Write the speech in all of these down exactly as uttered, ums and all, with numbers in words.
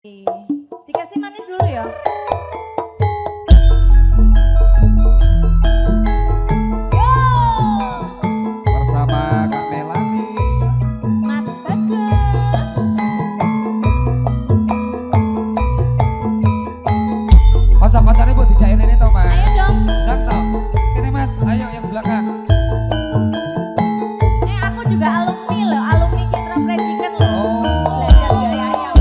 Dikasih manis dulu ya. Bersama Kak Melani, Mas Bagas. konser-konser ibu dicairin itu mas. Ayo dong. Dak toh. Ini mas, ayo yang belakang. Eh aku juga alumni loh, alumni Citra Fried Chicken loh. Oh. Belajar gaya ayam.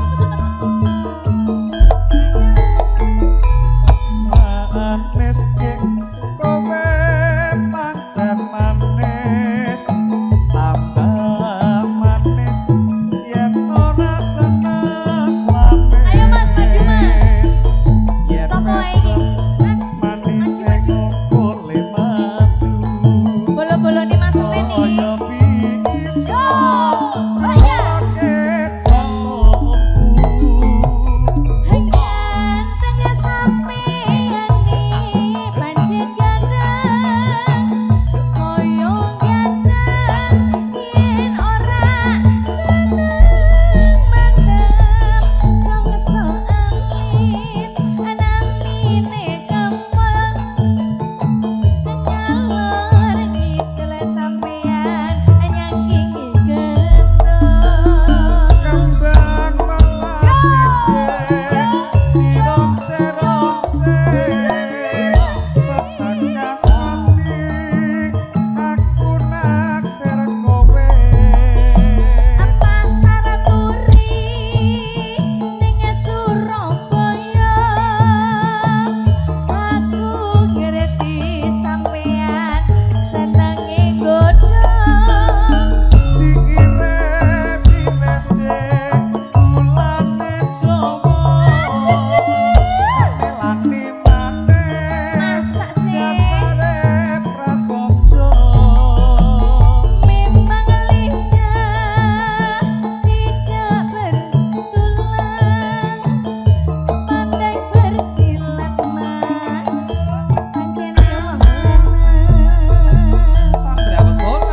Manis kowe pancen manis, tambah manis yen ora seneng lamis. Ayo mas, maju mas. Yen Sopo wes ini? Mas, manis maju, maju. ngukule madu. bolo-bolo nih mas Feni. Saya bisa Oh iya. pakai jantungku. Hanya tengah sampeyan nih pancet gandeng, soyong gandeng yen ora seneng mendem, kang kesoalit anangine kemeng, ngalor ngidul sampeyan nyangking gendong. Kembang melati dironce-ronce, setengah hati aku naksir kowe. Apa saraturi ning Surabaya, aku ngerti sampean senenge godhong. Diires-ires dek bulane Jawa, melani manis Masak sih dasare prasaja. memang lidah tidak bertulang, pandai bersilat mas pancen wong lanang. Sandra Pesona.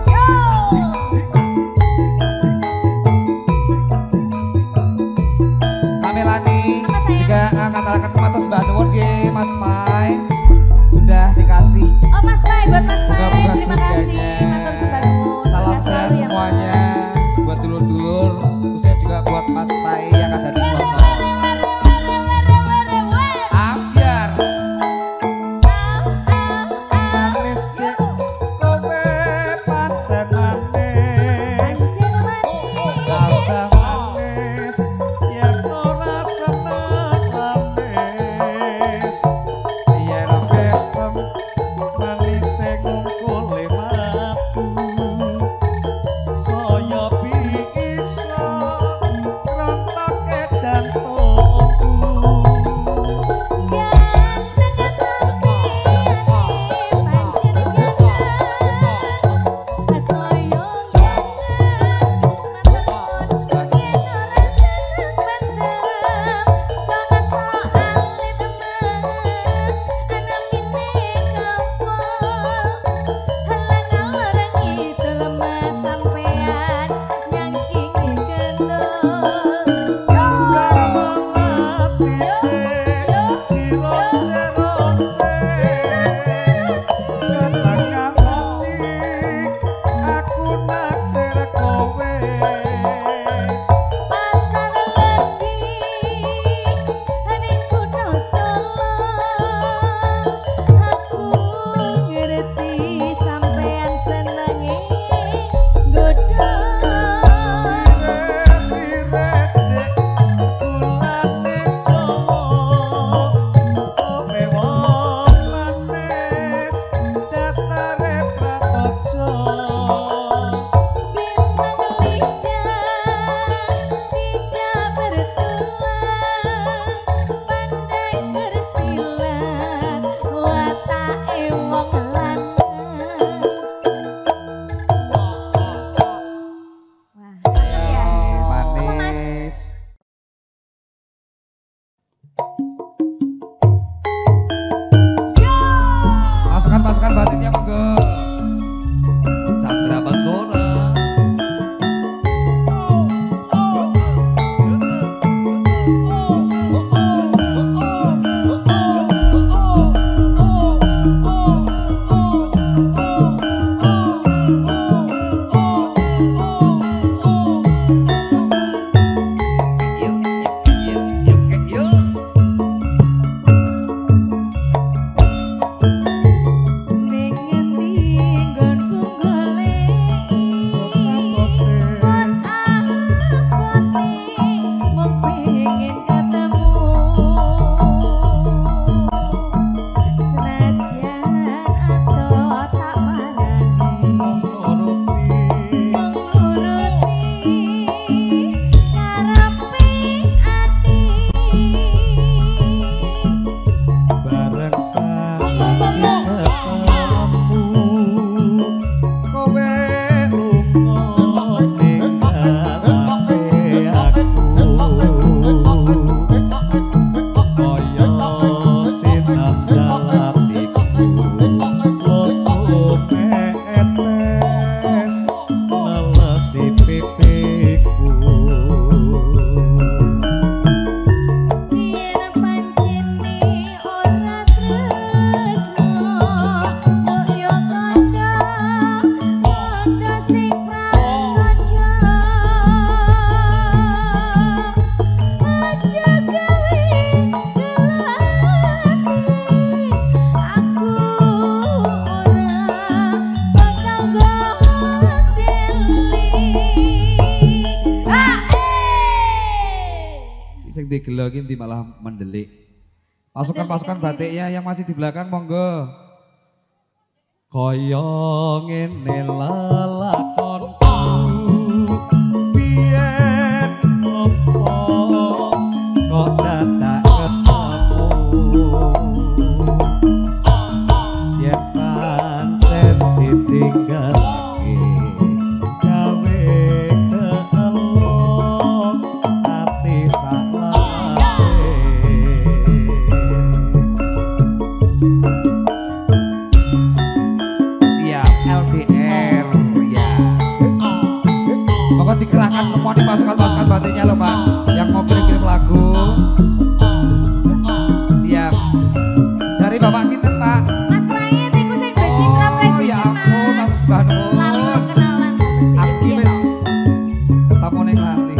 Kak Melani Apa, sayang? juga ngataraken matur sembah nuwun nggih Mas Mai sudah dikasih Oh Mas Mai, buat Mas Mai, bunga-bunga terima kasih. surganya. Matur sembah nuwun. Salam Sukses sehat selalu ya, Mas. semuanya buat dulur-dulur, khususnya juga buat Mas Mai yang ada di sono. Ambiar manis dek kowe pancen manis, tambah manis yen ora seneng lamis. Yen besem manise ngungkule matu, saya bisa Sing di gelo iki malah mendelik. Pasukan-pasukan batiknya yang masih di belakang monggo. Kaya ngene lelakonku biyen opo kok dadak ketemu yen pancen ditinggalake gawe keelok ati salase. L D R ya. Pokoknya dikerahkan semua di pasukan-pasukan batiknya loh Pak, yang mau kirim-kirim lagu. Siap. Dari Bapak Sinten Pak? Mas Prait, iku sing Mbak Citra Prait. Oh ya ampun, Mas Banun. Langsung kenalan. Aku wis ketemu ning lali.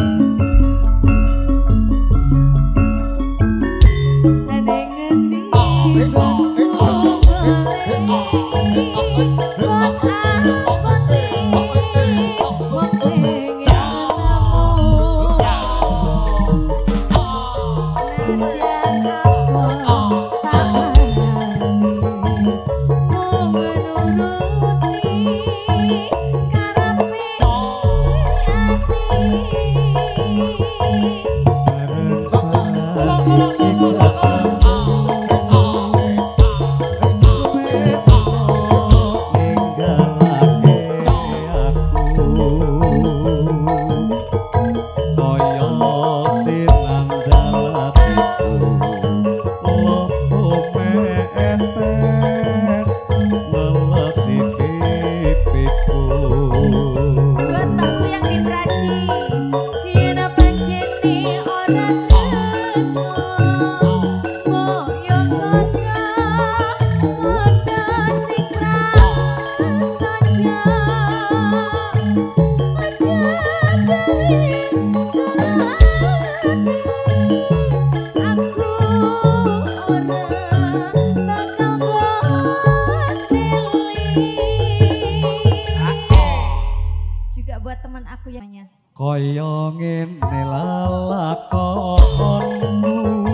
Kaya ngene lelakonmu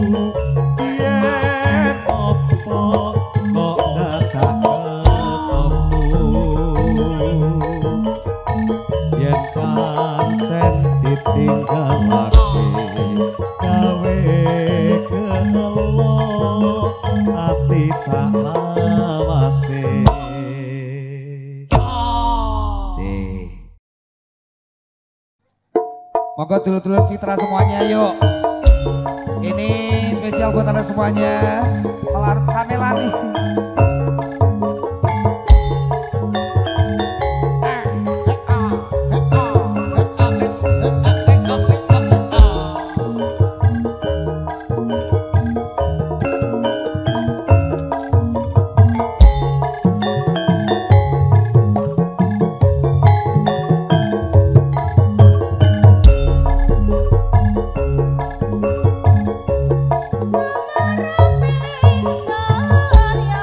yen opo kok dadak ketemu yen pancen ditinggalake gawe keelok ati salawase. Monggo dulur-dulur Citra semuanya yuk. Ini spesial buat anda semuanya. Kelar Kamelani. Samara ping saya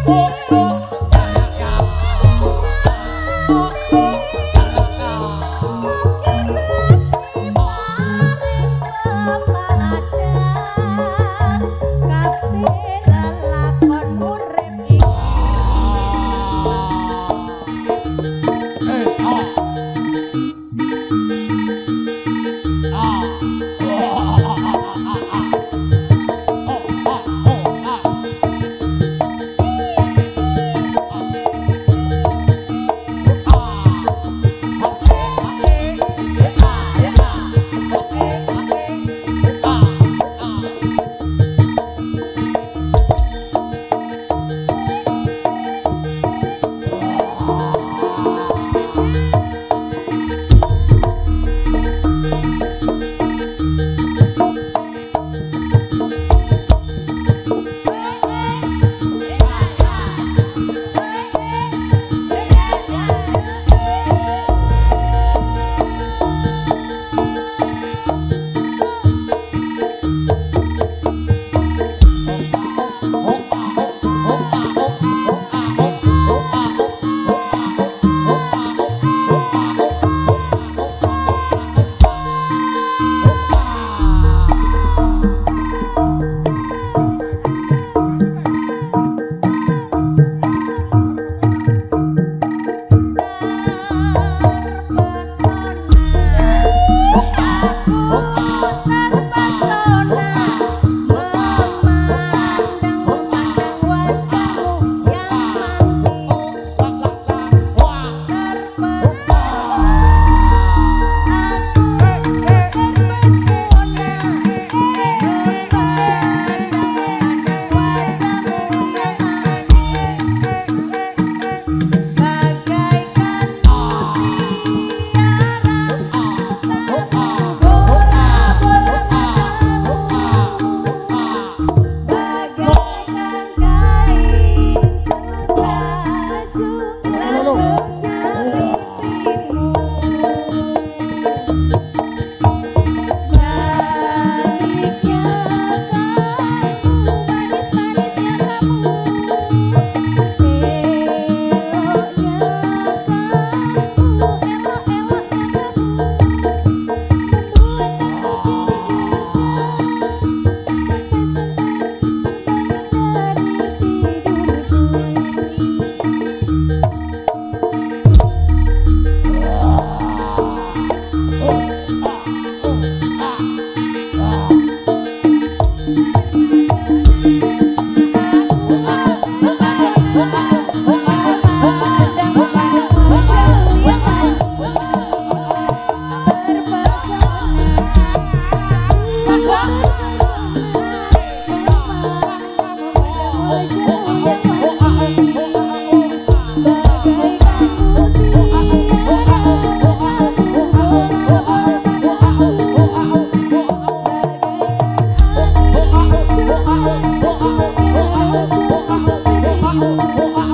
Oh,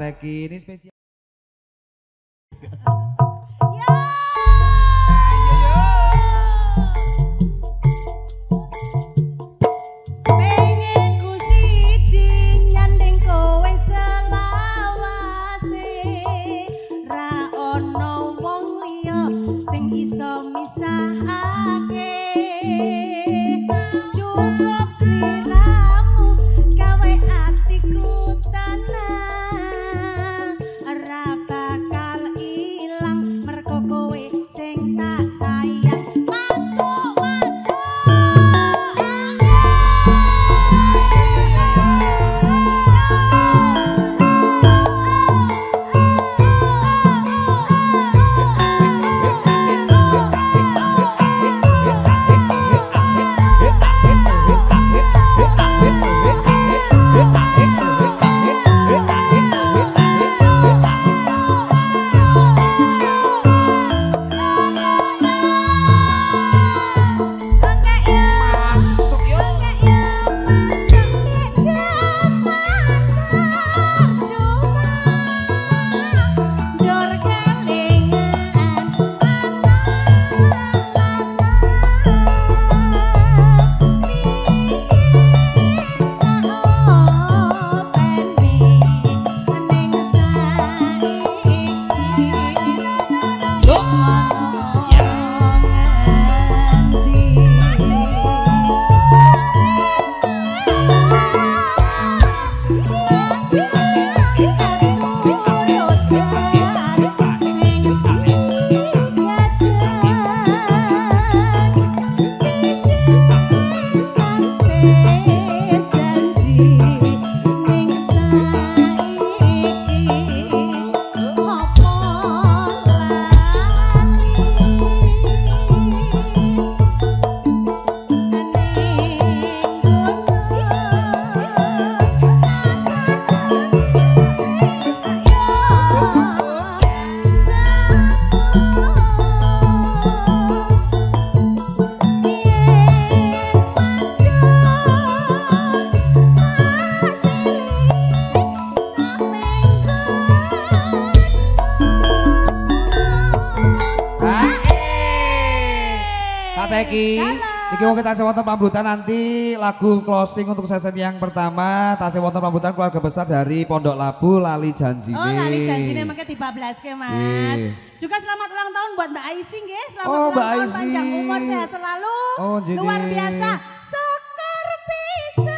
Teki ini spesial. Teki, iki mau kita sewonten pambutan nanti lagu closing untuk sesi yang pertama. Tasih wonten pambutan keluarga besar dari Pondok Labu Lali Janjine. Oh Lali Janjine makanya dibablas ke Mas. Eee. Juga selamat ulang tahun buat Mbak Aisy nggih. Selamat oh, ulang Mbak tahun Aisy. Panjang umur sehat selalu. Oh, jadi. Luar biasa. Sekar bisa.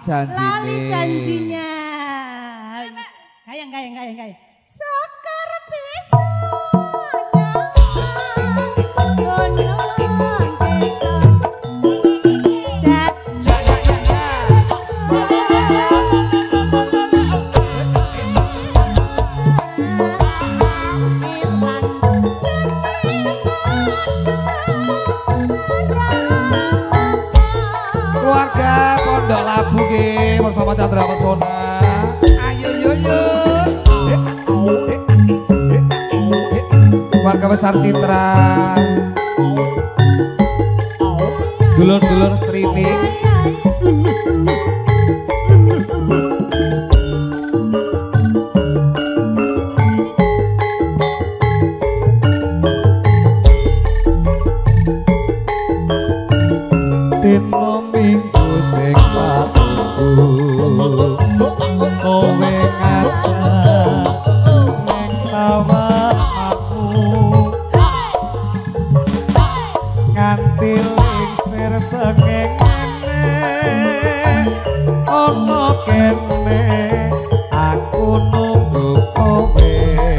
janjine. Lali janjinya. Gayang, gayang, gayang, gayang. Sekar bisa gunung desa. Keluarga Pondok Labu ke bersama Chandra Pesona. Ayo yo yo. Keluarga besar Citra. Dulur-dulur streaming. Dino minggu sing watunggu kowe ngajak neng tawakanmu nganti lingsir sengengene ono kene aku nunggu kowe.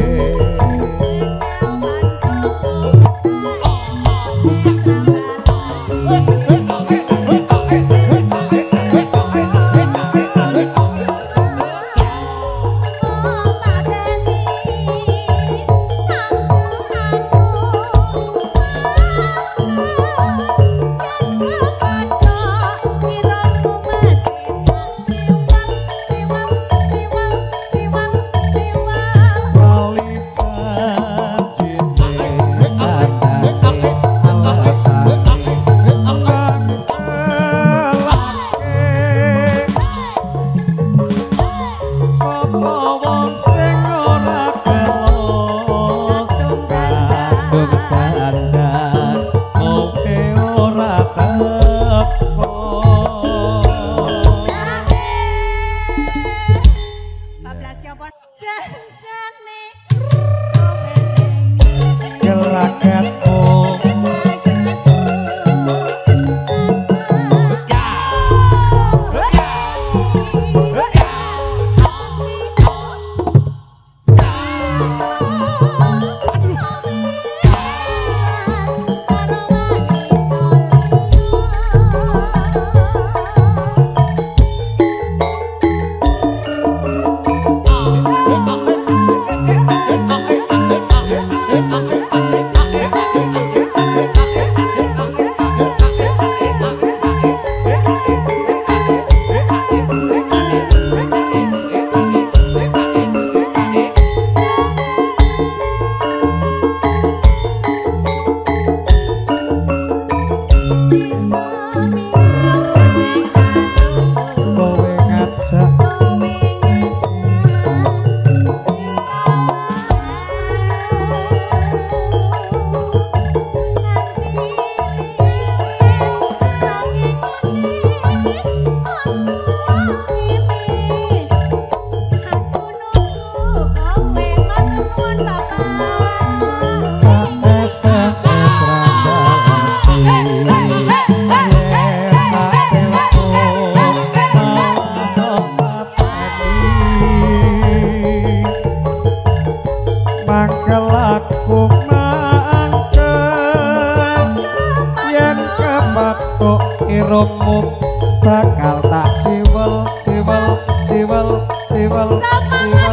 irungmu bakal tak ciwel ciwel ciwel ciwel ciwel.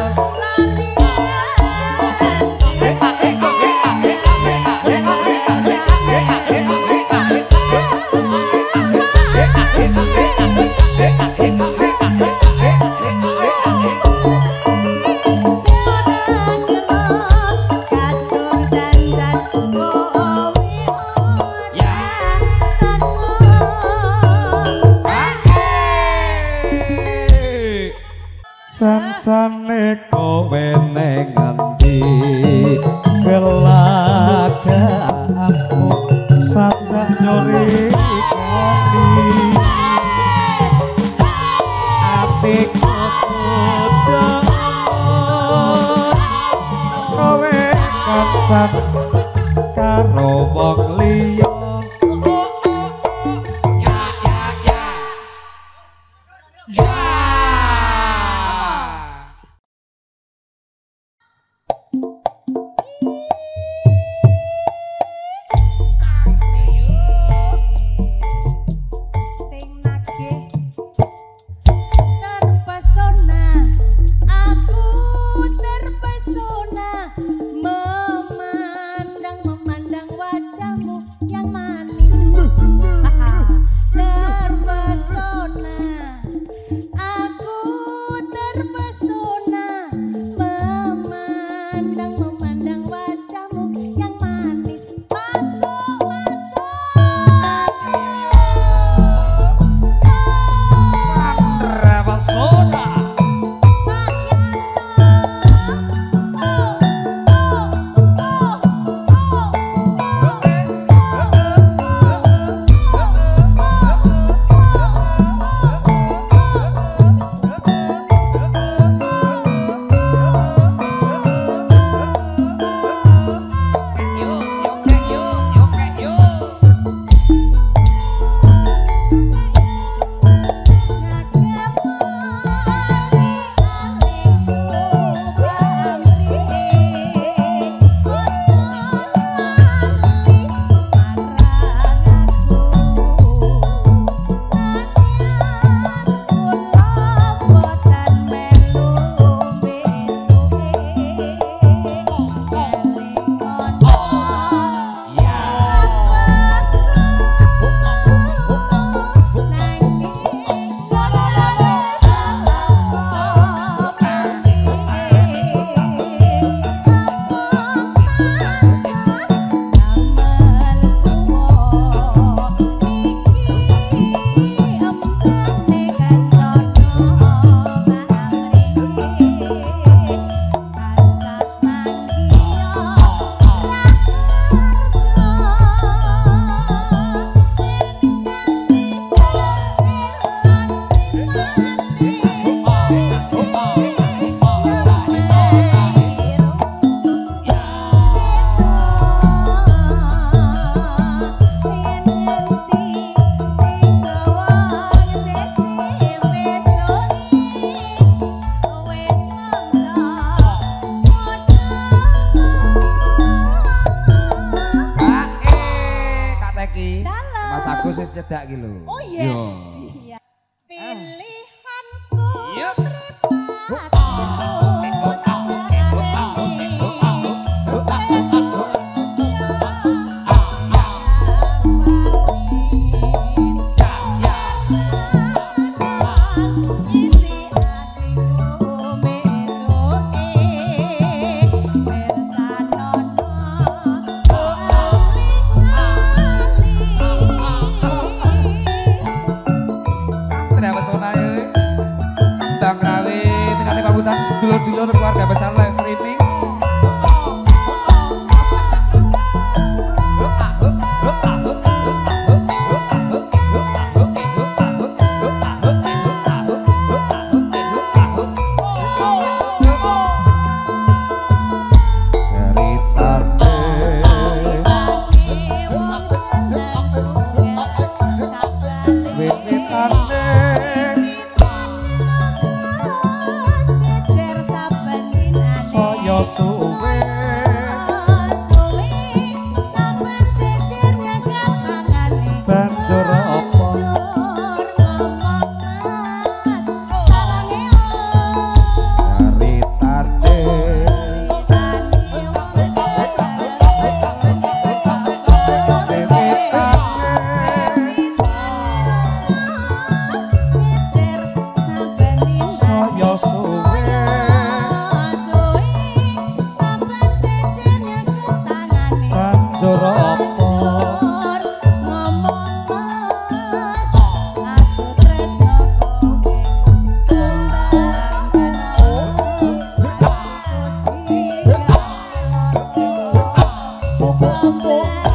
Sansane kowe neng ngendi gelagamu sajak nyori kopi atiku sujud kowe kancan karo wong liya wis nyedak iki lho. Oh yes. Yo. Iya. Pilihanku. Yuk. Dulur-dulur keluarga besar live streaming. Boom.